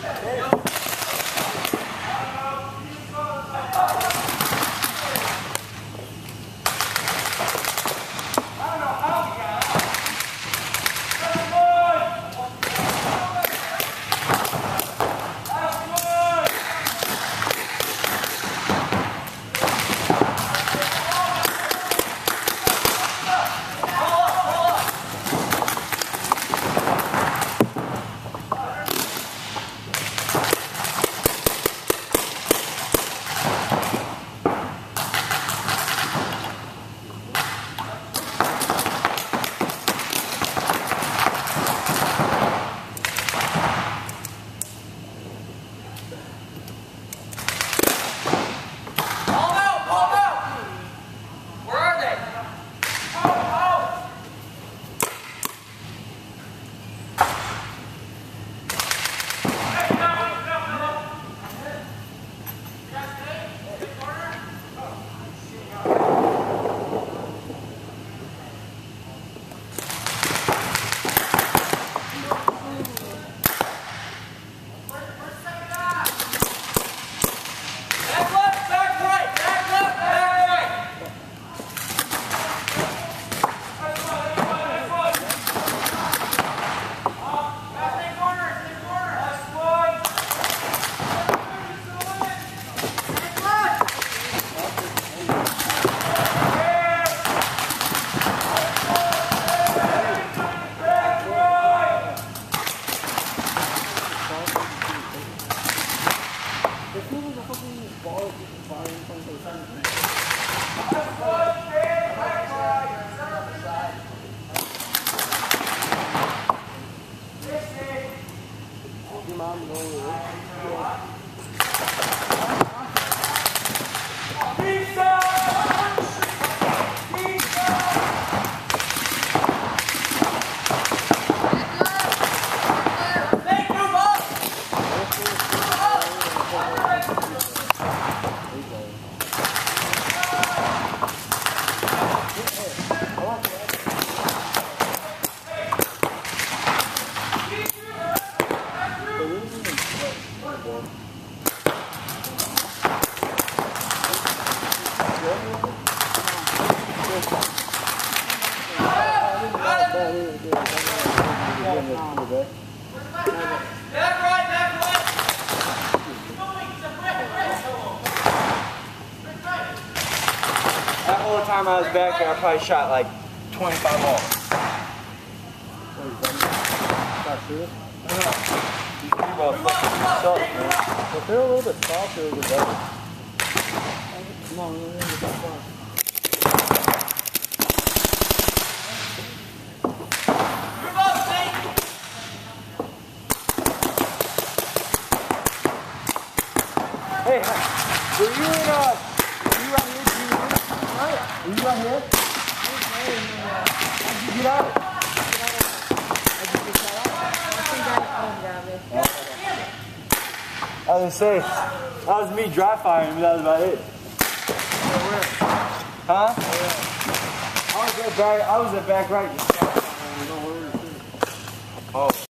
That whole time I was back there, I probably shot like 25 balls. If they're a little bit softer, it'll be better. Come on, we're in the top one. Hey, were you right here? Were you right here? How'd you get out? I was gonna say, that was me dry firing, but that was about it. Huh? I was at back right. Oh.